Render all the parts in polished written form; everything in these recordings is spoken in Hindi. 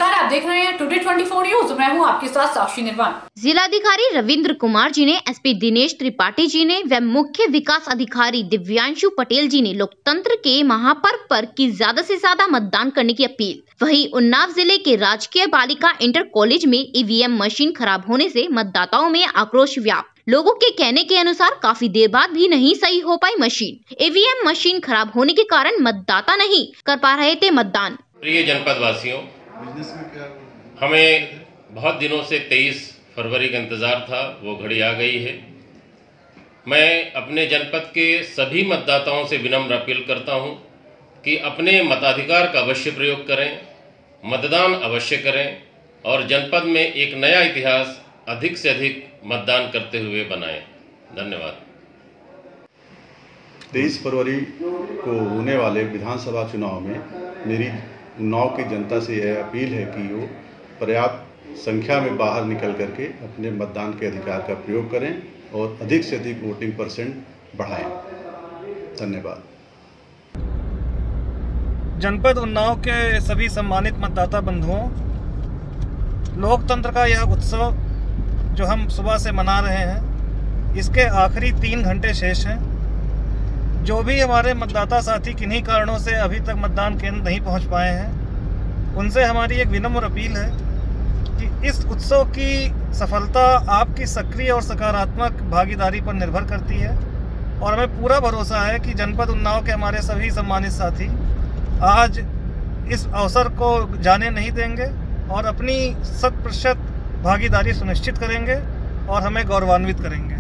नमस्कार, आप देख रहे हैं टुडे 24 न्यूज। मैं हूं आपके साथ साक्षी निर्वाण। जिलाधिकारी रविंद्र कुमार जी ने, एसपी दिनेश त्रिपाठी जी ने व मुख्य विकास अधिकारी दिव्यांशु पटेल जी ने लोकतंत्र के महापर्व पर की ज्यादा से ज्यादा मतदान करने की अपील। वहीं उन्नाव जिले के राजकीय बालिका इंटर कॉलेज में ईवीएम मशीन खराब होने से मतदाताओं में आक्रोश व्याप्त। लोगों के कहने के अनुसार काफी देर बाद भी नहीं सही हो पाई मशीन। ईवीएम मशीन खराब होने के कारण मतदाता नहीं कर पा रहे थे मतदान। प्रिय जनपद वासियों, हमें बहुत दिनों से 23 फरवरी का इंतज़ार था, वो घड़ी आ गई है। मैं अपने जनपद के सभी मतदाताओं से विनम्र अपील करता हूं कि अपने मताधिकार का अवश्य प्रयोग करें, मतदान अवश्य करें और जनपद में एक नया इतिहास अधिक से अधिक मतदान करते हुए बनाएं। धन्यवाद। 23 फरवरी को होने वाले विधानसभा चुनाव में मेरी उन्नाव की जनता से यह अपील है कि वो पर्याप्त संख्या में बाहर निकल करके अपने मतदान के अधिकार का प्रयोग करें और अधिक से अधिक वोटिंग परसेंट बढ़ाएं। धन्यवाद। जनपद उन्नाव के सभी सम्मानित मतदाता बंधुओं, लोकतंत्र का यह उत्सव जो हम सुबह से मना रहे हैं, इसके आखिरी 3 घंटे शेष हैं। जो भी हमारे मतदाता साथी किन्हीं कारणों से अभी तक मतदान केंद्र नहीं पहुंच पाए हैं, उनसे हमारी एक विनम्र अपील है कि इस उत्सव की सफलता आपकी सक्रिय और सकारात्मक भागीदारी पर निर्भर करती है और हमें पूरा भरोसा है कि जनपद उन्नाव के हमारे सभी सम्मानित साथी आज इस अवसर को जाने नहीं देंगे और अपनी 100% भागीदारी सुनिश्चित करेंगे और हमें गौरवान्वित करेंगे।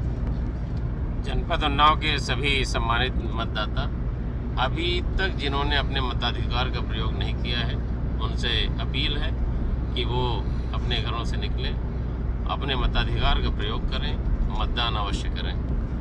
जनपद उन्नाव के सभी सम्मानित मतदाता अभी तक जिन्होंने अपने मताधिकार का प्रयोग नहीं किया है, उनसे अपील है कि वो अपने घरों से निकलें, अपने मताधिकार का प्रयोग करें, मतदान अवश्य करें।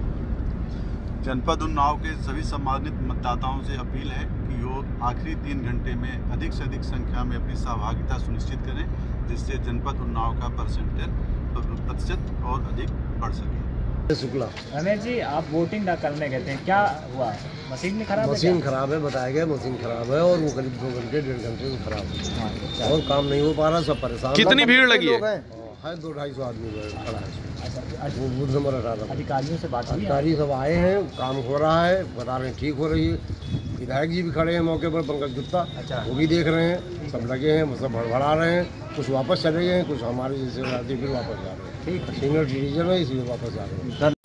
जनपद उन्नाव के सभी सम्मानित मतदाताओं से अपील है कि वो आखिरी 3 घंटे में अधिक से अधिक संख्या में अपनी सहभागिता सुनिश्चित करें, जिससे जनपद उन्नाव का प्रतिशत और अधिक बढ़ सके। शुक्ला रमेश जी, आप वोटिंग करने गए थे, क्या हुआ? मशीन खराब है? मशीन खराब है, बताया गया मशीन खराब है और वो करीब 2 घंटे 1.5 घंटे में खराब है और काम नहीं हो पा रहा, सब परेशान। कितनी भीड़ लगी है? 200-250 आदमी खड़ा है। अच्छा, बूथ नंबर 18 अधिकारियों से बात हुई? अधिकारी सब आए हैं, काम हो रहा है, बता रहे हैं ठीक हो रही है। विधायक जी भी खड़े हैं मौके पर, पंकज गुप्ता, वो भी देख रहे हैं, सब लगे हैं, सब भड़बड़ा रहे हैं। कुछ वापस चले गए हैं, कुछ हमारे जैसे फिर वापस जा रहे हैं। ठीक, सीनियर सिटीजन है इसलिए वापस जा रहे हैं।